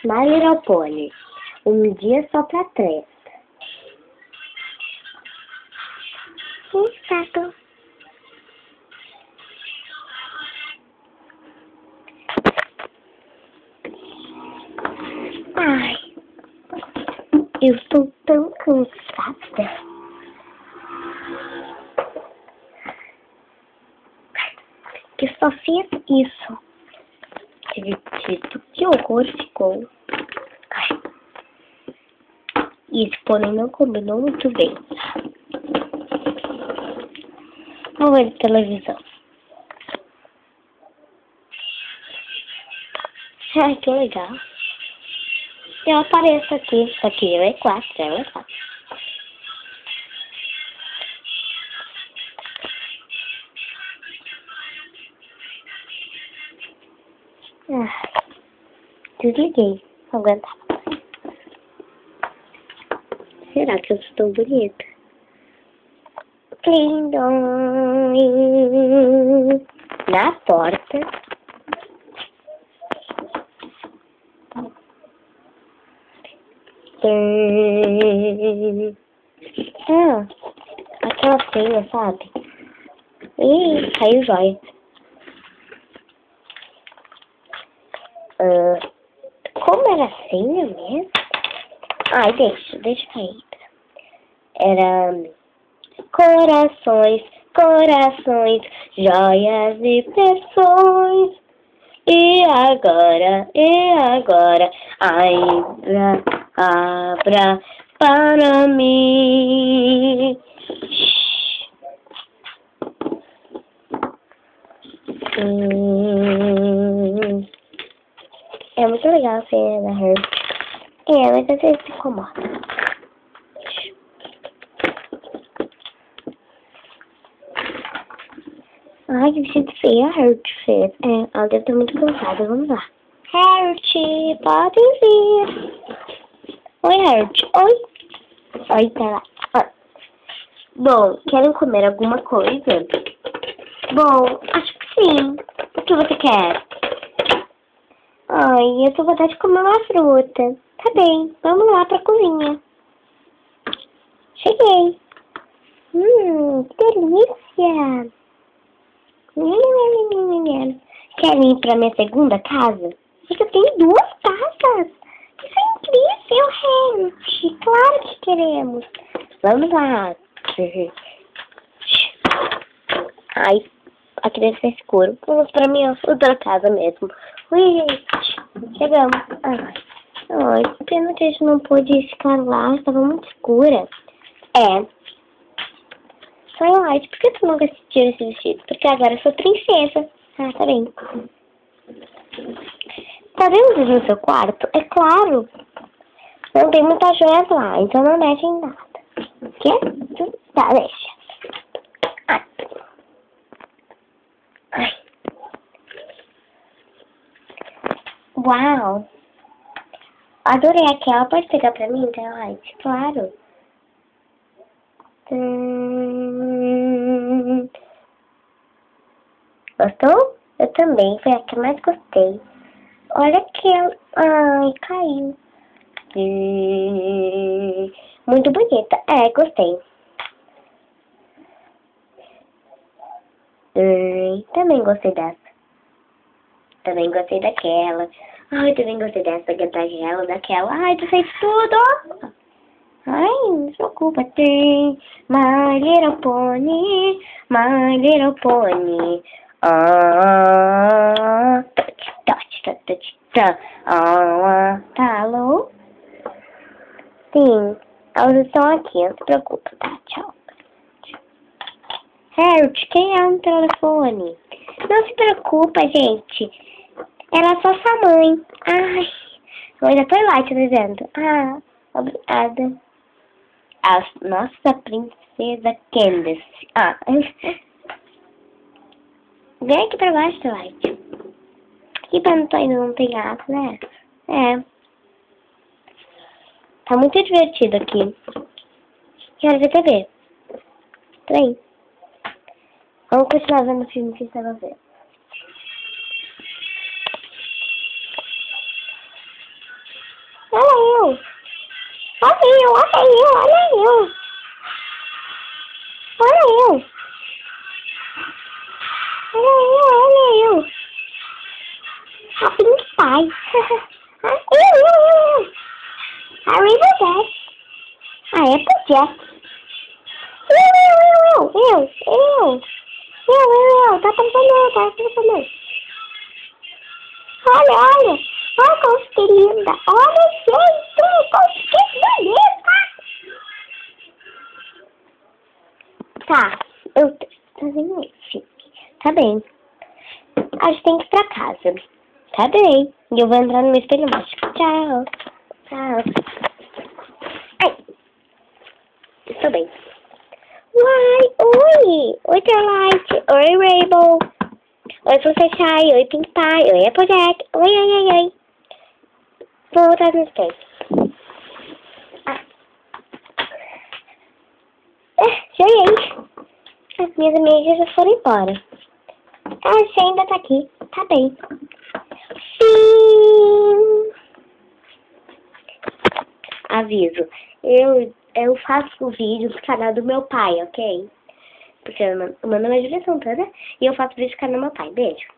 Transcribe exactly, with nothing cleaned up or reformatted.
My Little Pony. Um dia só pra três. Exato. Ai, eu estou tão cansada. Que só fiz isso. Divertido. Que horror ficou. Ai. E esse pônei não combinou muito bem. Vamos ver televisão. Ai, que legal. Eu apareço aqui. Só que eu é quatro, ela é quatro. Ah, desliguei. Não aguentava. Será que eu estou bonita? Lindon. Na porta. Ah, aquela senha, sabe? Ih, caiu jóia. Uh, como era a senha mesmo? Ai, deixa, deixa cair. Era corações, corações, joias e persões. E agora, e agora, abra, abra para mim. Hum, é muito legal a cena da Herb. É, mas às vezes se incomoda. Ai, que vestido feio a Herb fez. É, ela deve estar muito cansada. Vamos lá. Herb, pode vir. Oi, Herb. Oi. Oi, tá lá. Ah. Bom, querem comer alguma coisa? Bom, acho que sim. O que você quer? Ai, eu tô com vontade de comer uma fruta. Tá bem, vamos lá pra cozinha. Cheguei. Hum, que delícia. Querem ir pra minha segunda casa? Porque eu tenho duas casas. Isso é incrível, gente. Claro que queremos. Vamos lá. Ai, aqui deve ser escuro. Vamos pra minha outra casa mesmo. Ui, chegamos. Ai, ai, pena que a gente não pôde ficar lá. Estava muito escura. É. Twilight, por que tu nunca assistiu esse vestido? Porque agora eu sou princesa. Ah, tá bem. Tá vendo no seu quarto? É claro. Não tem muita joia lá, então não mexe em nada. Quê? Tá, deixa. Ai. Ai. Uau. Adorei aquela. Pode pegar pra mim, Twilight? Claro. Hum... Gostou? Eu também, foi a que mais gostei. Olha aquela. Ai, caiu. Hum... Muito bonita. É, gostei. Hum... Também gostei dessa. Também gostei daquela. Ai, também gostei dessa, daquela, daquela. Ai, tu fez tudo! Ai, não se preocupa, tem My Little Pony, My Little Pony. Ah, ah, tá, alô? Sim, elas estão aqui, não se preocupa, tá, tchau. Harold, quem é no telefone? Não se preocupa, gente. Ela é só sua mãe. Ai, eu ainda tô lá te dizendo. Ah, obrigada. A nossa princesa Candace. Ah, vem aqui pra baixo, Light. Aqui pra não tô indo, não tem gato, né? É. Tá muito divertido aqui. Quero ver T V. Trem. Vamos continuar vendo o filme que você vai ver. Olha eu, olha eu, olha eu. Olha eu. Olha eu, olha eu. A Pink Pie. Eu, eu, eu, eu. A River A Applejack. Eu, eu, eu, eu, eu. Eu, eu, eu. Tá passando, tá passando. Olha, olha. Olha como que linda. Olha, gente, como que beleza. Tá, eu tô fazendo isso. Tá bem. A gente tem que ir pra casa. Tá bem. E eu vou entrar no meu espelho mágico. Tchau. Tchau. Ai. Estou bem. Uai, oi. Oi, Starlight. Oi, Rainbow. Oi, Fluttershy. Oi, Pink Pie. Oi, Applejack. Oi, oi, oi, oi. Vou voltar no espelho. Ah. É, cheguei. As minhas amigas já foram embora. Ah, você ainda tá aqui. Tá bem. Sim. Aviso. Eu, eu faço o vídeo do canal do meu pai, ok? Porque o meu nome é Julia Santana e eu faço vídeo do canal do meu pai. Beijo.